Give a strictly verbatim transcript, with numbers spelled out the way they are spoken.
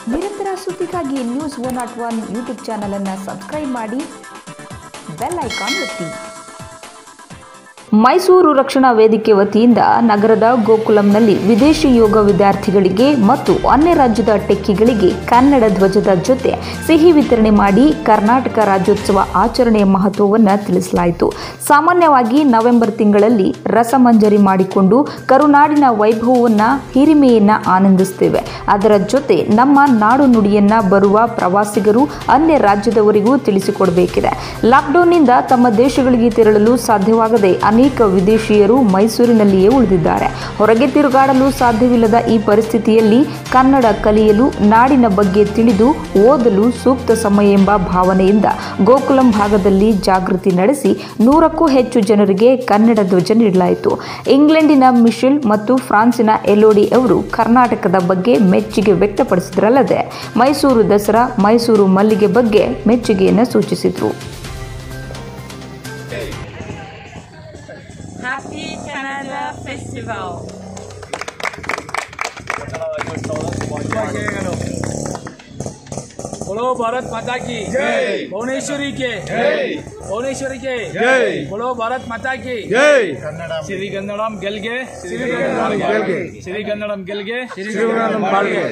ನಿರಂತರ ಸುದ್ದಿಗಾಗಿ news one not one YouTube channel ಅನ್ನು ಸಬ್ಸ್ಕ್ರೈಬ್ ಮಾಡಿ, ಬೆಲ್ ಐಕಾನ್ ಒತ್ತಿ. ಮೈಸೂರು ರಕ್ಷಣಾ ವೇದಿಕೆ ವತಿಯಿಂದ ನಗರದ ಗೋಕುಲಂನಲ್ಲಿ ವಿದೇಶಿ ಯೋಗ ವಿದ್ಯಾರ್ಥಿಗಳಿಗೆ ಮತ್ತು ಅನ್ಯ ರಾಜ್ಯದ ಟೆಕ್ಕಿಗಳಿಗೆ ಕನ್ನಡ ಧ್ವಜದ ಜೊತೆ ಸಿಹಿ ವಿತರಣೆ ಮಾಡಿ ಕರ್ನಾಟಕ ರಾಜ್ಯೋತ್ಸವ ಆಚರಣೆಯ ಮಹತ್ವವನ್ನು ತಿಳಿಸಲಾಯಿತು. ಸಾಮಾನ್ಯವಾಗಿ ನವೆಂಬರ್ ತಿಂಗಳಲ್ಲಿ ರಸಮಂಜರಿ ಮಾಡಿಕೊಂಡು ಕರುನಾಡಿನ ವೈಭವವನ್ನು ಹಿರಿಮೆಯನ್ನು ಆನಂದಿಸುತ್ತೇವೆ. ಅದರ ಜೊತೆ ನಮ್ಮ ನಾಡು ನುಡಿಯನ್ನು ಬರುವ ಪ್ರವಾಸಿಗರು ಅನ್ಯ ರಾಜ್ಯದವರಿಗೂ ತಿಳಿಸಿಕೊಡಬೇಕಿದೆ. ಲಾಕ್ಡೌನ್ನಿಂದ ತಮ್ಮ ದೇಶಗಳಿಗೆ ತೆರಳಲು ಸಾಧ್ಯವಾಗದೆ ಅನೇಕ ವಿದೇಶಿಯರು ಮೈಸೂರಿನಲ್ಲಿಯೇ ಉಳಿದಿದ್ದಾರೆ. ಹೊರಗೆ ತಿರುಗಾಡಲು ಸಾಧ್ಯವಿಲ್ಲದ ಈ ಪರಿಸ್ಥಿತಿಯಲ್ಲಿ ಕನ್ನಡ ಕಲಿಯಲು, ನಾಡಿನ ಬಗ್ಗೆ ತಿಳಿದು ಓದಲು ಸೂಕ್ತ ಸಮಯ ಎಂಬ ಭಾವನೆಯಿಂದ ಗೋಕುಲಂ ಭಾಗದಲ್ಲಿ ಜಾಗೃತಿ ನಡೆಸಿ ನೂರಕ್ಕೂ ಹೆಚ್ಚು ಜನರಿಗೆ ಕನ್ನಡ ಧ್ವಜ ನೀಡಲಾಯಿತು. ಇಂಗ್ಲೆಂಡಿನ ಮಿಶೆಲ್ ಮತ್ತು ಫ್ರಾನ್ಸಿನ ಎಲೋಡಿ ಅವರು ಕರ್ನಾಟಕದ ಬಗ್ಗೆ ಮೆಚ್ಚುಗೆ ವ್ಯಕ್ತಪಡಿಸಿದರಲ್ಲದೆ ಮೈಸೂರು ದಸರಾ, ಮೈಸೂರು ಮಲ್ಲಿಗೆ ಬಗ್ಗೆ ಮೆಚ್ಚುಗೆಯನ್ನು ಸೂಚಿಸಿದರು. Happy Canada Festival. बोलो भारत माता की जय, भुवनेश्वरी के जय, भुवनेश्वरी के जय, बोलो भारत माता की जय. श्री गन्नडम ಗೆಲ್ಗೆ, ಶ್ರೀಗನ್ನಡಂ ಗೆಲ್ಗೆ, श्री गन्नडम ಗೆಲ್ಗೆ, ಶ್ರೀಗನ್ನಡಂ ಬಾಳ್ಗೆ.